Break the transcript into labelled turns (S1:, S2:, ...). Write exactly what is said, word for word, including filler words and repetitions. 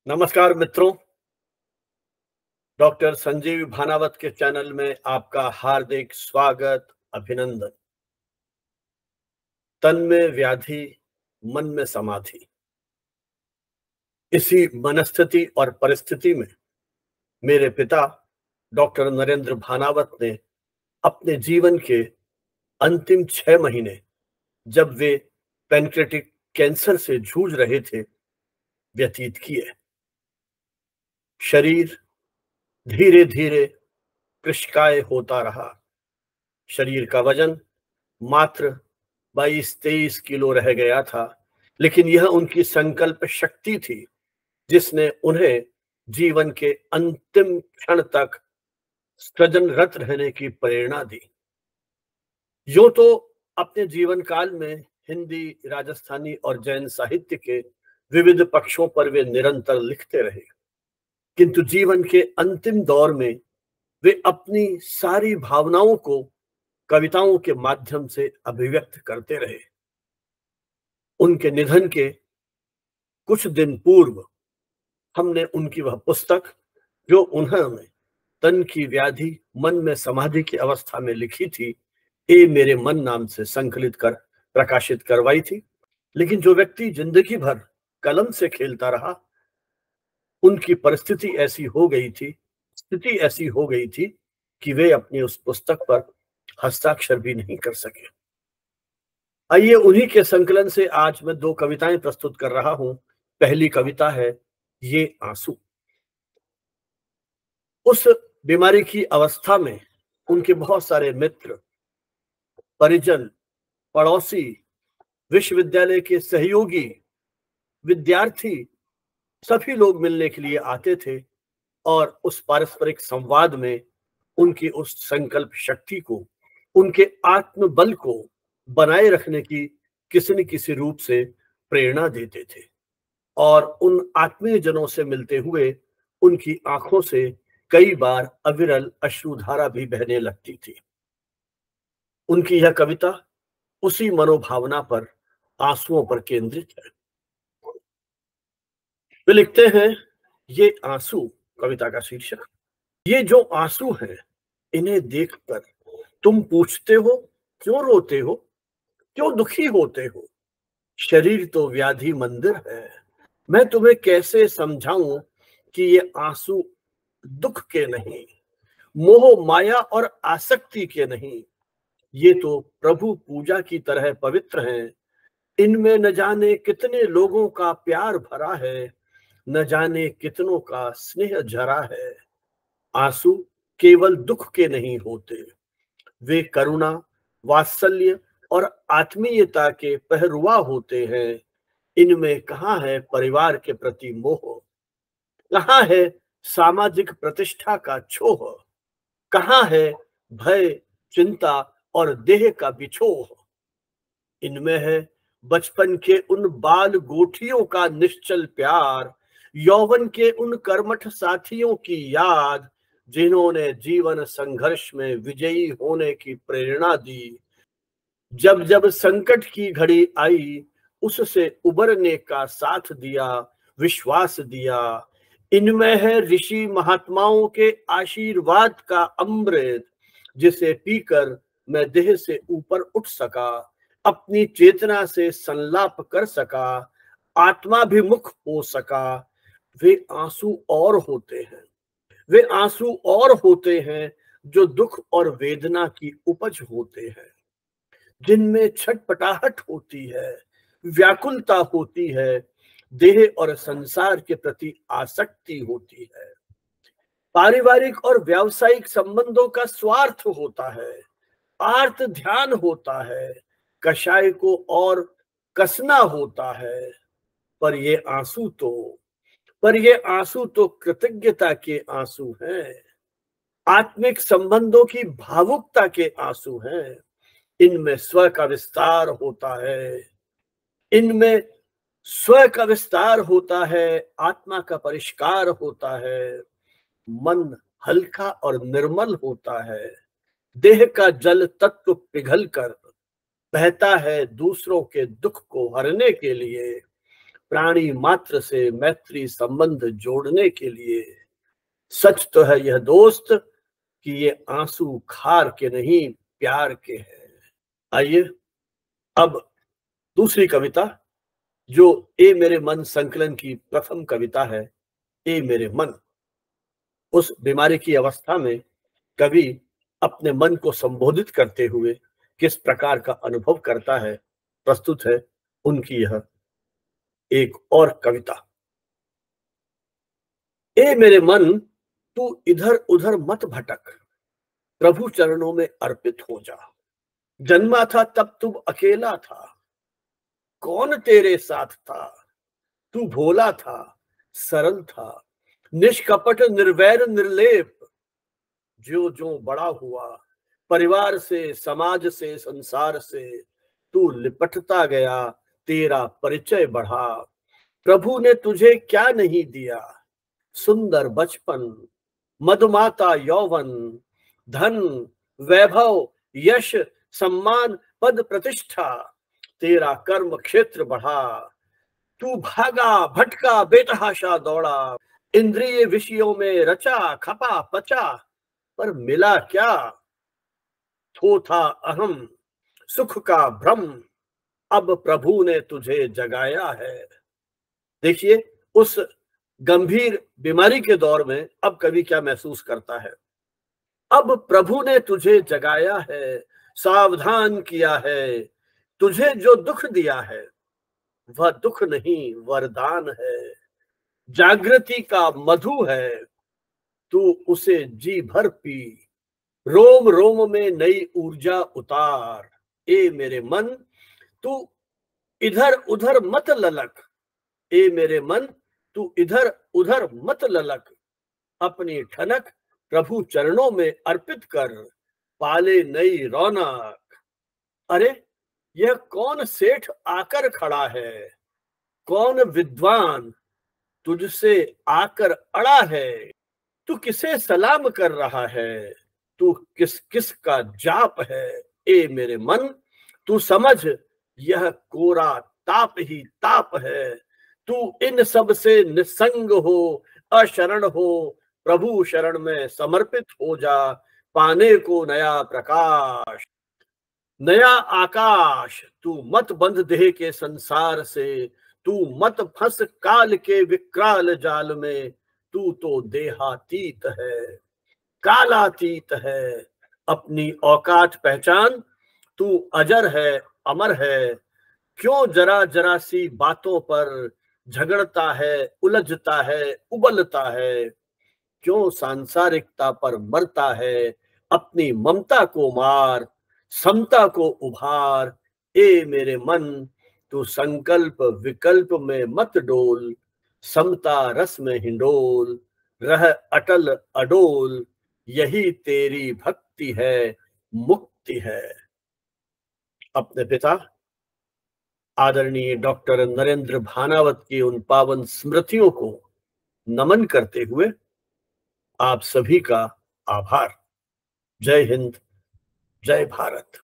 S1: नमस्कार मित्रों, डॉक्टर संजीव भानावत के चैनल में आपका हार्दिक स्वागत, अभिनंदन। तन में व्याधि, मन में समाधि। इसी मनस्थिति और परिस्थिति में मेरे पिता डॉक्टर नरेंद्र भानावत ने अपने जीवन के अंतिम छह महीने, जब वे पैंक्रियाटिक कैंसर से जूझ रहे थे, व्यतीत किए। शरीर धीरे धीरे कृशकाय होता रहा। शरीर का वजन मात्र बाईस तेईस किलो रह गया था, लेकिन यह उनकी संकल्प शक्ति थी जिसने उन्हें जीवन के अंतिम क्षण तक सृजनरत रहने की प्रेरणा दी। यूं तो अपने जीवन काल में हिंदी, राजस्थानी और जैन साहित्य के विविध पक्षों पर वे निरंतर लिखते रहे, किंतु जीवन के अंतिम दौर में वे अपनी सारी भावनाओं को कविताओं के माध्यम से अभिव्यक्त करते रहे। उनके निधन के कुछ दिन पूर्व हमने उनकी वह पुस्तक, जो उन्होंने तन की व्याधि मन में समाधि की अवस्था में लिखी थी, ए मेरे मन नाम से संकलित कर प्रकाशित करवाई थी। लेकिन जो व्यक्ति जिंदगी भर कलम से खेलता रहा, उनकी परिस्थिति ऐसी हो गई थी, स्थिति ऐसी हो गई थी कि वे अपनी उस पुस्तक पर हस्ताक्षर भी नहीं कर सके। आइए उन्हीं के संकलन से आज मैं दो कविताएं प्रस्तुत कर रहा हूं। पहली कविता है ये आंसू। उस बीमारी की अवस्था में उनके बहुत सारे मित्र, परिजन, पड़ोसी, विश्वविद्यालय के सहयोगी, विद्यार्थी, सभी लोग मिलने के लिए आते थे और उस पारस्परिक संवाद में उनकी उस संकल्प शक्ति को, उनके आत्मबल को बनाए रखने की किसी न किसी रूप से प्रेरणा देते थे। और उन आत्मीय जनों से मिलते हुए उनकी आंखों से कई बार अविरल अश्रुधारा भी बहने लगती थी। उनकी यह कविता उसी मनोभावना पर, आंसुओं पर केंद्रित है। वे लिखते हैं, ये आंसू, कविता का शीर्षक। ये जो आंसू हैं, इन्हें देखकर तुम पूछते हो क्यों रोते हो, क्यों दुखी होते हो। शरीर तो व्याधि मंदिर है, मैं तुम्हें कैसे समझाऊं कि ये आंसू दुख के नहीं, मोह माया और आसक्ति के नहीं, ये तो प्रभु पूजा की तरह पवित्र हैं। इनमें न जाने कितने लोगों का प्यार भरा है, न जाने कितनों का स्नेह झरा है। आंसू केवल दुख के नहीं होते, वे करुणा, वात्सल्य और आत्मीयता के पहरुआ होते हैं। इनमें कहाँ है परिवार के प्रति मोह, कहाँ है सामाजिक प्रतिष्ठा का छोह, कहाँ है भय, चिंता और देह का बिछोह। इनमें है बचपन के उन बाल गोठियों का निश्चल प्यार, यौवन के उन कर्मठ साथियों की याद, जिन्होंने जीवन संघर्ष में विजयी होने की प्रेरणा दी। जब जब संकट की घड़ी आई, उससे उबरने का साथ दिया, विश्वास दिया। इनमें है ऋषि महात्माओं के आशीर्वाद का अमृत, जिसे पीकर मैं देह से ऊपर उठ सका, अपनी चेतना से संलाप कर सका, आत्माभिमुख हो सका। वे आंसू और होते हैं, वे आंसू और होते हैं जो दुख और वेदना की उपज होते हैं, जिनमें छटपटाहट होती है, व्याकुलता होती है, देह और संसार के प्रति आसक्ति होती है। पारिवारिक और व्यावसायिक संबंधों का स्वार्थ होता है, आर्त ध्यान होता है, कषाय को और कसना होता है। पर ये आंसू तो पर ये आंसू तो कृतज्ञता के आंसू हैं, आत्मिक संबंधों की भावुकता के आंसू हैं। इनमें स्व का विस्तार होता है, इनमें स्व का विस्तार होता है, आत्मा का परिष्कार होता है, मन हल्का और निर्मल होता है, देह का जल तत्व पिघल कर बहता है दूसरों के दुख को हरने के लिए। प्राणी मात्र से मैत्री संबंध जोड़ने के लिए। सच तो है यह दोस्त कि ये आंसू खार के नहीं प्यार के हैं। आइए अब दूसरी कविता, जो ए मेरे मन संकलन की प्रथम कविता है, ए मेरे मन। उस बीमारी की अवस्था में कवि अपने मन को संबोधित करते हुए किस प्रकार का अनुभव करता है, प्रस्तुत है उनकी यह एक और कविता। ए मेरे मन तू इधर उधर मत भटक, प्रभु चरणों में अर्पित हो जा। जन्मा था तब तू अकेला था, कौन तेरे साथ था। तू भोला था, सरल था, निष्कपट निर्वैर निर्लेप। जो जो बड़ा हुआ परिवार से, समाज से, संसार से, तू लिपटता गया, तेरा परिचय बढ़ा। प्रभु ने तुझे क्या नहीं दिया, सुंदर बचपन, मधुमाता यौवन, धन, वैभव, यश, सम्मान, पद, प्रतिष्ठा। तेरा कर्म क्षेत्र बढ़ा, तू भागा भटका बेतहाशा दौड़ा। इंद्रिय विषयों में रचा खपा पचा, पर मिला क्या। थो था अहम, सुख का भ्रम, अब प्रभु ने तुझे जगाया है। देखिए उस गंभीर बीमारी के दौर में अब कवि क्या महसूस करता है। अब प्रभु ने तुझे जगाया है, सावधान किया है। तुझे जो दुख दिया है वह दुख नहीं वरदान है। जागृति का मधु है, तू उसे जी भर पी। रोम रोम में नई ऊर्जा उतार। ए मेरे मन तू इधर उधर मत ललक। ए मेरे मन तू इधर उधर मत ललक। अपनी ठनक प्रभु चरणों में अर्पित कर, पाले नई रौनक। अरे यह कौन सेठ आकर खड़ा है, कौन विद्वान तुझसे आकर अड़ा है। तू किसे सलाम कर रहा है, तू किस किस का जाप है। ए मेरे मन तू समझ यह कोरा ताप ही ताप है। तू इन सब से निसंग हो, अशरण हो, प्रभु शरण में समर्पित हो जा। पाने को नया प्रकाश, नया आकाश। तू मत बंध देह के संसार से, तू मत फंस काल के विकराल जाल में। तू तो देहातीत है, कालातीत है, अपनी औकात पहचान। तू अजर है, अमर है, क्यों जरा जरा सी बातों पर झगड़ता है, उलझता है, उबलता है। क्यों सांसारिकता पर मरता है, अपनी ममता को मार, समता को उभार। ए मेरे मन तू संकल्प विकल्प में मत डोल, समता रस में हिंडोल, रह अटल अडोल। यही तेरी भक्ति है, मुक्ति है। अपने पिता आदरणीय डॉक्टर नरेंद्र भानावत की उन पावन स्मृतियों को नमन करते हुए आप सभी का आभार। जय हिंद, जय भारत।